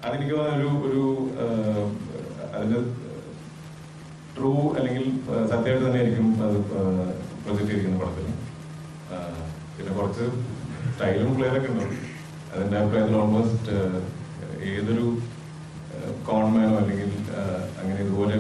അതെനിക്ക് ഒരു അതിന്റെ ട്രൂ അല്ലെങ്കിൽ സത്യമായിട്ട് തന്നെ ആയിരിക്കും അത് പ്രൊജക്ട് ചെയ്തിരിക്കുന്ന പടത്തിൽ. പിന്നെ കുറച്ച് സ്റ്റൈലും ഫ്ലെയറൊക്കെ ഉണ്ടാവും. അതിന്റെ അഭിപ്രായത്തിൽ ഓൾമോസ്റ്റ് ഏതൊരു കോൺമാനോ അല്ലെങ്കിൽ അങ്ങനെ ഇതുപോലെ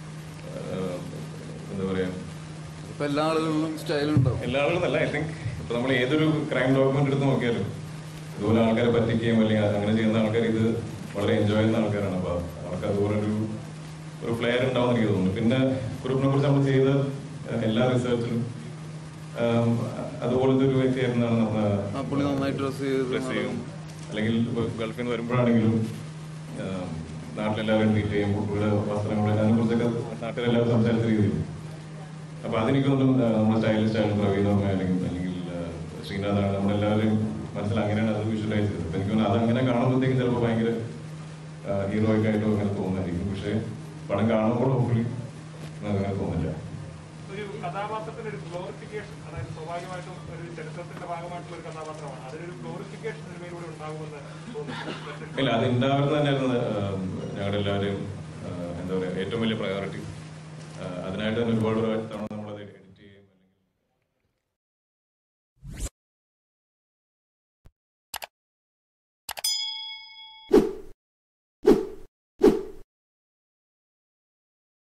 എന്താ പറയാ, എല്ലാ ആളുകളിലും സ്റ്റൈലുണ്ടാവും. എല്ലാ ആളുകളല്ല, ഐ തിങ്ക് ഇപ്പൊ നമ്മൾ ഏതൊരു ക്രൈം ഡോക്യുമെന്റ് എടുത്ത് നോക്കിയാലും ഇതുപോലെ ആൾക്കാരെ പറ്റിക്കുകയും അല്ലെങ്കിൽ അങ്ങനെ ചെയ്യുന്ന ആൾക്കാർ ഇത് വളരെ എൻജോയ് ചെയ്യുന്ന ആൾക്കാരാണ്. അപ്പൊ അവർക്ക് അതുപോലെ ഒരു ഫ്ലെയർ ഉണ്ടാവും എനിക്ക് തോന്നുന്നു. പിന്നെ കുറിപ്പിനെ കുറിച്ച് നമ്മൾ ചെയ്ത എല്ലാ റിസർച്ചിലും അതുപോലത്തെ ഒരു വ്യക്തിയായിരുന്നാണ് നമ്മൾ ഡ്രസ് ചെയ്യും. അല്ലെങ്കിൽ ഗൾഫിൽ നിന്ന് വരുമ്പോഴാണെങ്കിലും നാട്ടിലെല്ലാവരും മീറ്റ് ചെയ്യുമ്പോൾ ഇവിടെ വസ്ത്രങ്ങൾ അതിനെക്കുറിച്ചൊക്കെ നാട്ടിലെല്ലാവരും സംസാരിച്ച രീതിയിൽ. അപ്പൊ അതെനിക്ക് തോന്നുന്നു നമ്മുടെ സ്റ്റൈലും പ്രവീണമൊക്കെ അല്ലെങ്കിൽ ശ്രീനാഥാണ് നമ്മളെല്ലാവരും മനസ്സിൽ അങ്ങനെയാണ് അത് വിഷ്വലൈസ് ചെയ്തത്. അപ്പൊ എനിക്ക് തോന്നുന്നു അതങ്ങനെ കാണുമ്പോഴത്തേക്കും ചിലപ്പോൾ ഭയങ്കര ഹീറോയിക് ആയിട്ടോ അങ്ങനെ തോന്നുമായിരിക്കും. പക്ഷെ പടം കാണുമ്പോൾ ഹോപ്പ്ഫുള്ളി അങ്ങനെ തോന്നില്ല. ഒരു കഥാപാത്രത്തിന്റെ ഒരു ഗ്ലോറിഫിക്കേഷൻ, അതായത് സ്വാഭാവികമായിട്ടും ഒരു ചരിത്രത്തിന്റെ ഭാഗമായിട്ടുള്ള ഒരു കഥാപാത്രമാണ്, അതിലൊരു ഗ്ലോറിഫിക്കേഷൻ സിനിമയിലൂടെ ഉണ്ടാകുമെന്ന് തോന്നുന്നു. ഇല്ല, അത് ഉണ്ടാവുന്നത് തന്നെയായിരുന്നു ഞങ്ങളുടെ എല്ലാവരെയും എന്താ പറയുക ഏറ്റവും വലിയ പ്രയോറിറ്റി. അതിനായിട്ട് തന്നെ ഒരുപാട് തവണ